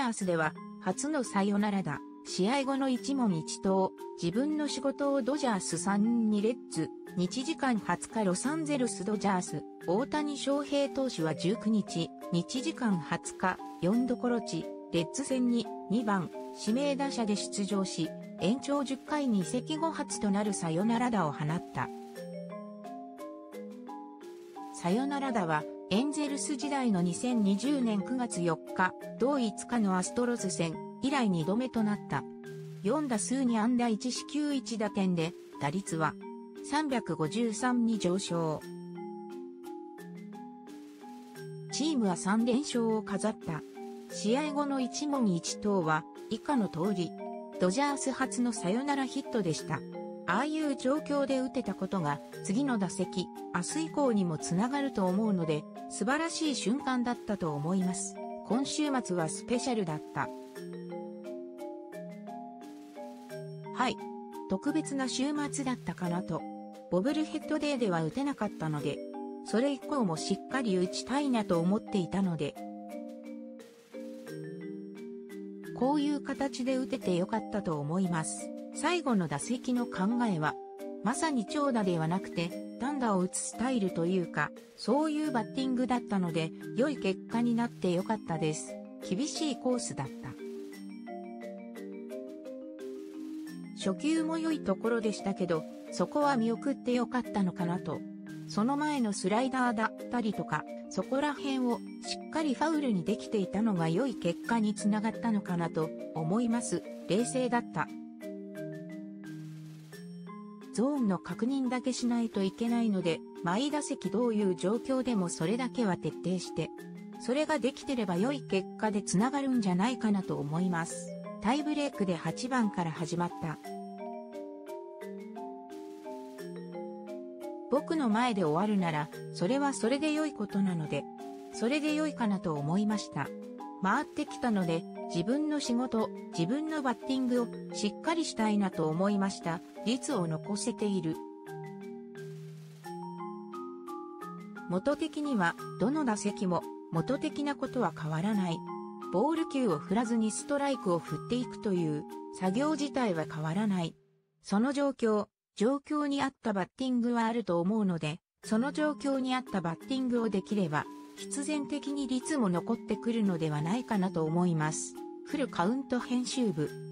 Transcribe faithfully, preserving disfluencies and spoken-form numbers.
ャースでは初のサヨナラ打、試合後の一問一答、自分の仕事をドジャースさんにレッズ、日時間はつかロサンゼルスドジャース、大谷翔平投手はじゅうくにち、日時間はつか、よんどころ地、レッズ戦ににばん、指名打者で出場し、延長じゅっかいに移籍後初となるサヨナラ打を放った。サヨナラ打は、エンゼルス時代のにせんにじゅうねんくがつよっか、同いつかのアストロズ戦、以来にどめとなった。よんだすうにあんだいちしきゅういちだてんで、打率はさんびゃくごじゅうさんに上昇。チームはさんれんしょうを飾った。試合後の一問一答は以下の通り、ドジャース初のサヨナラヒットでした。ああいう状況で打てたことが次の打席、明日以降にもつながると思うので、素晴らしい瞬間だったと思います。今週末はスペシャルだった。はい。特別な週末だったかなと。ボブルヘッドデーでは打てなかったので、それ以降もしっかり打ちたいなと思っていたので、こういう形で打ててよかったと思います。最後の打席の考えは、まさに長打ではなくて、単打を打つスタイルというか、そういうバッティングだったので、良い結果になってよかったです。厳しいコースだった。初球も良いところでしたけど、そこは見送ってよかったのかなと。その前のスライダーだったりとか、そこら辺をしっかりファウルにできていたのが良い結果につながったのかなと思います。冷静だった。ゾーンの確認だけしないといけないので、毎打席どういう状況でもそれだけは徹底して、それができてれば良い結果でつながるんじゃないかなと思います。タイブレークではちばんから始まった。僕の前で終わるなら、それはそれで良いことなので、それで良いかなと思いました。回ってきたので、自分の仕事、自分のバッティングをしっかりしたいなと思いました。率を残せている。元的には、どの打席も元的なことは変わらない。ボール球を振らずにストライクを振っていくという作業自体は変わらない。その状況、状況に合ったバッティングはあると思うので、その状況に合ったバッティングをできれば、必然的に率も残ってくるのではないかなと思います。フルカウント編集部。